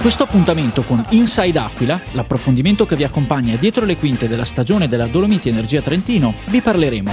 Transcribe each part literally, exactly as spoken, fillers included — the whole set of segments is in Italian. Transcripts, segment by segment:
questo appuntamento con Inside Aquila, l'approfondimento che vi accompagna dietro le quinte della stagione della Dolomiti Energia Trentino, vi parleremo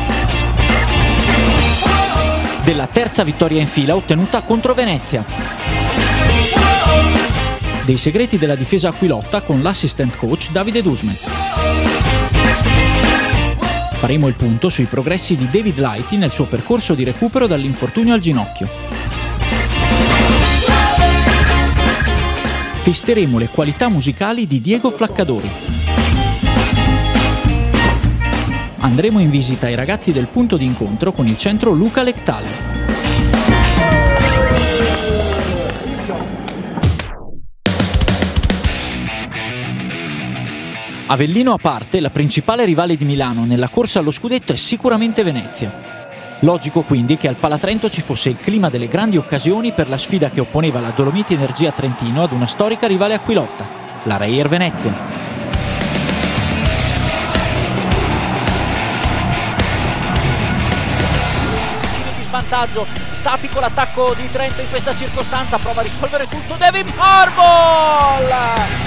della terza vittoria in fila ottenuta contro Venezia, dei segreti della difesa aquilotta con l'assistant coach Davide Dusme. Faremo il punto sui progressi di David Lighty nel suo percorso di recupero dall'infortunio al ginocchio. Testeremo le qualità musicali di Diego Flaccadori. Andremo in visita ai ragazzi del punto di incontro con il centro Luca Lectal. Avellino a parte, la principale rivale di Milano nella corsa allo scudetto è sicuramente Venezia. Logico quindi che al Palatrento ci fosse il clima delle grandi occasioni per la sfida che opponeva la Dolomiti Energia Trentino ad una storica rivale aquilotta, la Reyer Venezia. Di svantaggio, statico l'attacco di Trento in questa circostanza, prova a risolvere tutto David Marble!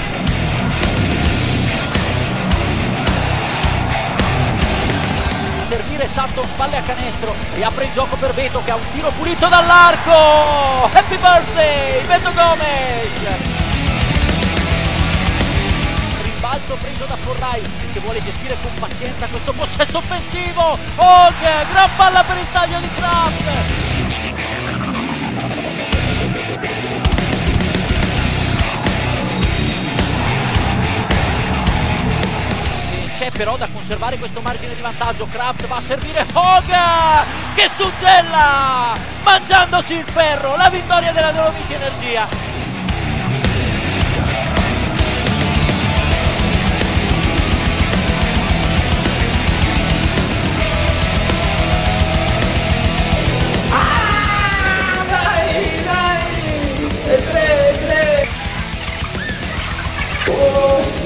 Servire Sutton, spalle a canestro, riapre il gioco per Beto che ha un tiro pulito dall'arco. Happy birthday Beto Gomes! Rimbalzo preso da Forrai che vuole gestire con pazienza questo possesso offensivo. Hog, gran palla per il taglio di Kraft. C'è però da conservare questo margine di vantaggio. Kraft va a servire Hog che suggella mangiandosi il ferro, la vittoria della Dolomiti Energia. Ah, dai, dai! E tre, tre! Oh.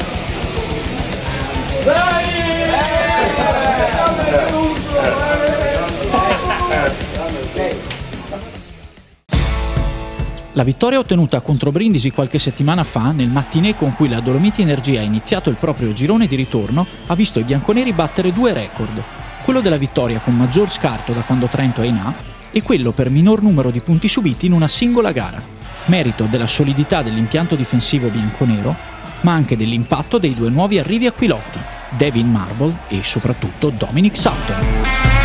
La vittoria ottenuta contro Brindisi qualche settimana fa, nel mattinée con cui la Dolomiti Energia ha iniziato il proprio girone di ritorno, ha visto i bianconeri battere due record, quello della vittoria con maggior scarto da quando Trento è in A e quello per minor numero di punti subiti in una singola gara, merito della solidità dell'impianto difensivo bianconero, ma anche dell'impatto dei due nuovi arrivi aquilotti, David Marble e soprattutto Dominic Sutton.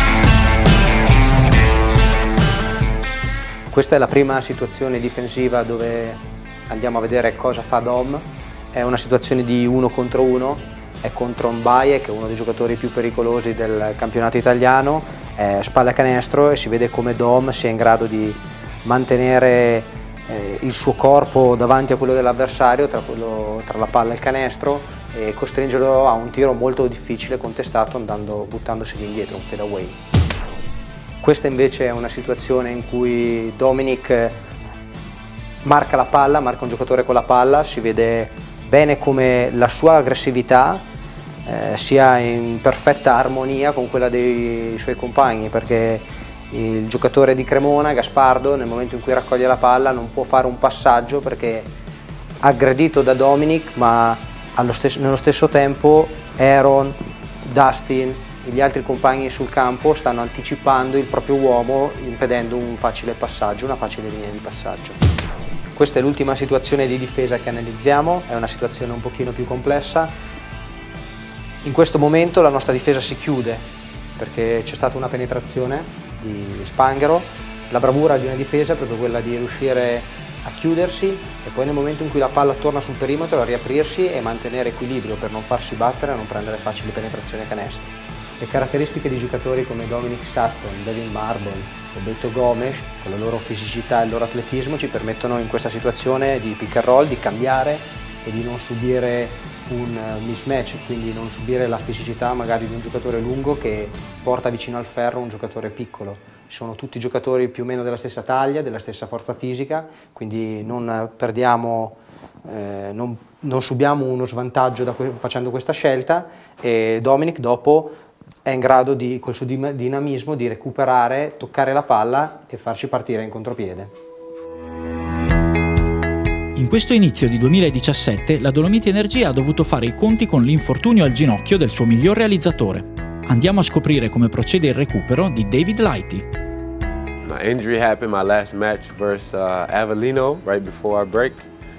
Questa è la prima situazione difensiva dove andiamo a vedere cosa fa Dom. È una situazione di uno contro uno, è contro Mbaye, che è uno dei giocatori più pericolosi del campionato italiano, è spalle a canestro e si vede come Dom sia in grado di mantenere eh, il suo corpo davanti a quello dell'avversario, tra, tra la palla e il canestro, e costringerlo a un tiro molto difficile, contestato, andando, buttandosi indietro, un fadeaway. Questa invece è una situazione in cui Dominic marca la palla, marca un giocatore con la palla, si vede bene come la sua aggressività eh, sia in perfetta armonia con quella dei suoi compagni, perché il giocatore di Cremona, Gaspardo, nel momento in cui raccoglie la palla non può fare un passaggio perché aggredito da Dominic, ma allo stesso, nello stesso tempo Aaron, Dustin e gli altri compagni sul campo stanno anticipando il proprio uomo, impedendo un facile passaggio, una facile linea di passaggio. Questa è l'ultima situazione di difesa che analizziamo, è una situazione un pochino più complessa. In questo momento la nostra difesa si chiude perché c'è stata una penetrazione di Spanghero. La bravura di una difesa è proprio quella di riuscire a chiudersi e poi nel momento in cui la palla torna sul perimetro a riaprirsi e mantenere equilibrio per non farsi battere e non prendere facili penetrazioni a canestro. Le caratteristiche di giocatori come Dominic Sutton, David Marble o Beto Gomes, con la loro fisicità e il loro atletismo, ci permettono in questa situazione di pick and roll, di cambiare e di non subire un mismatch, quindi non subire la fisicità magari di un giocatore lungo che porta vicino al ferro un giocatore piccolo. Sono tutti giocatori più o meno della stessa taglia, della stessa forza fisica, quindi non perdiamo, eh, non, non subiamo uno svantaggio da que- facendo questa scelta, e Dominic dopo è in grado di, col suo dinamismo, di recuperare, toccare la palla e farci partire in contropiede. I In questo inizio di duemiladiciassette la Dolomiti Energia ha dovuto fare i conti con l'infortunio al ginocchio del suo miglior realizzatore. Andiamo a scoprire come procede il recupero di David Lighty. My injury happened my last match versus uh, Avellino right before our break,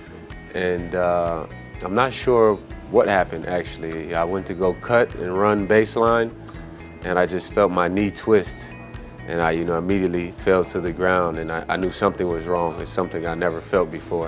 and uh, I'm not sure what happened actually. I went to go cut and run baseline, and I just felt my knee twist, and I, you know, immediately fell to the ground, and I, I knew something was wrong. It's something I never felt before.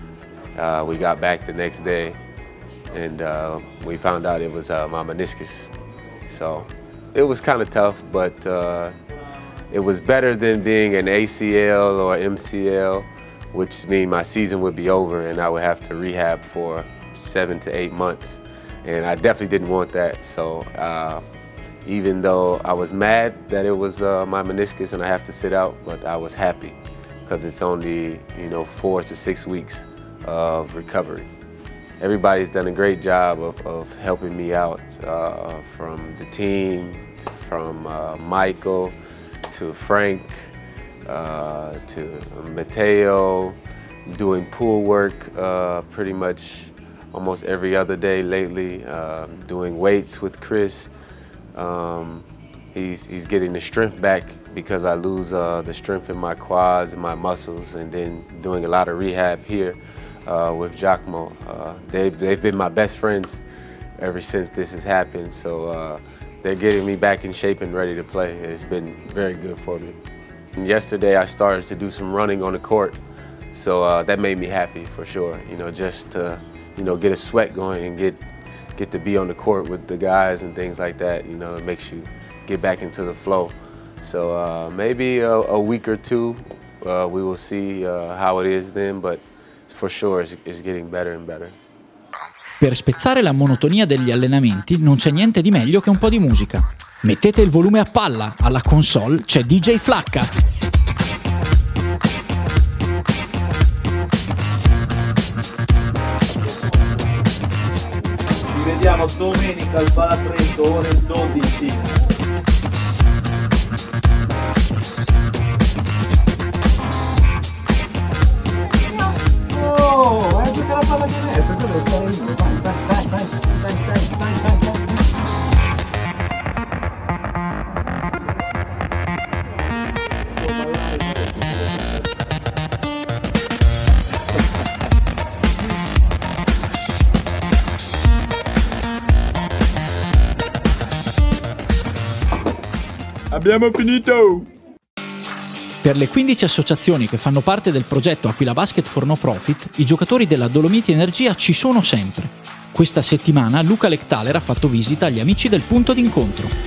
Uh, we got back the next day, and uh, we found out it was uh, my meniscus. So it was kind of tough, but uh, it was better than being an A C L or M C L, which means my season would be over and I would have to rehab for seven to eight months. And I definitely didn't want that. So uh, even though I was mad that it was uh, my meniscus and I have to sit out, but I was happy because it's only, you know, four to six weeks of recovery. Everybody's done a great job of, of helping me out, uh, from the team, to, from uh, Michael, to Frank, uh, to Matteo, doing pool work uh, pretty much almost every other day lately, uh, doing weights with Chris. Um, he's, he's getting the strength back because I lose uh, the strength in my quads and my muscles, and then doing a lot of rehab here uh, with Giacomo. Uh, they've, they've been my best friends ever since this has happened, so uh, they're getting me back in shape and ready to play. It's been very good for me. And yesterday I started to do some running on the court, so uh, that made me happy for sure. You know, just to, you know, get a sweat going and get get to be on the court with the guys and things like that. You know, it makes you get back into the flow. So uh, maybe a, a week or two, uh, we will see uh, how it is then, but for sure it's, it's getting better and better. Per spezzare la monotonia degli allenamenti non c'è niente di meglio che un po' di musica. Mettete il volume a palla, alla console c'è D J Flacca. Ci vediamo domenica al Palatreto ore dodici. Oh, è tutta la palla che metto, quello devo stare io. Vai, vai, vai, vai, vai, vai, vai, vai, vai. Abbiamo finito! Per le quindici associazioni che fanno parte del progetto Aquila Basket for No Profit, i giocatori della Dolomiti Energia ci sono sempre. Questa settimana Luca Lectaler ha fatto visita agli amici del punto d'incontro.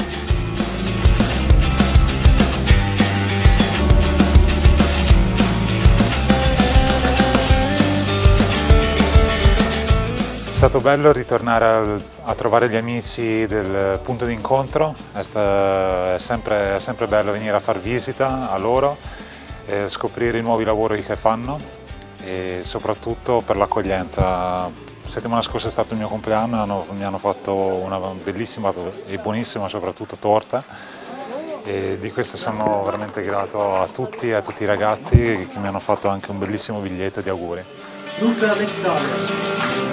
È stato bello ritornare al, a trovare gli amici del punto d'incontro, è, è, sempre, è sempre bello venire a far visita a loro, e scoprire i nuovi lavori che fanno e soprattutto per l'accoglienza. Settimana scorsa è stato il mio compleanno, hanno, mi hanno fatto una bellissima e buonissima soprattutto torta, e di questo sono veramente grato a tutti e a tutti i ragazzi che mi hanno fatto anche un bellissimo biglietto di auguri. Luca Lectaler.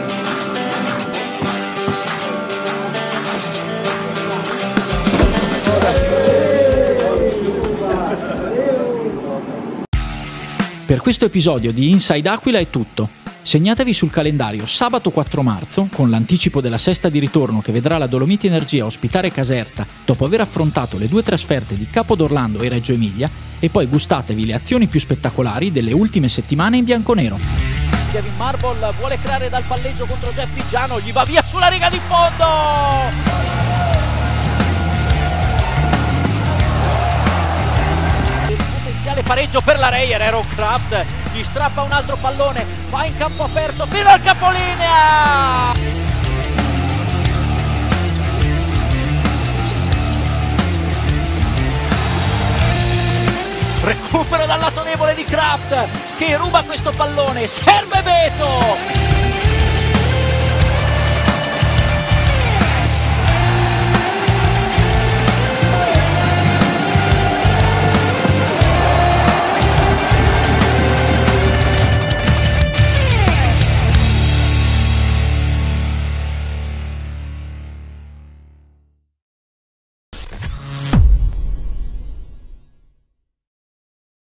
Per questo episodio di Inside Aquila è tutto. Segnatevi sul calendario sabato quattro marzo, con l'anticipo della sesta di ritorno che vedrà la Dolomiti Energia ospitare Caserta dopo aver affrontato le due trasferte di Capodorlando e Reggio Emilia, e poi gustatevi le azioni più spettacolari delle ultime settimane in bianconero. Kevin Marble vuole creare dal palleggio contro Jeff Pigiano, gli va via sulla riga di fondo! Pareggio per la Reyer, Aaron Kraft gli strappa un altro pallone, va in campo aperto fino al capolinea. Recupero dal lato debole di Kraft che ruba questo pallone, serve Beto.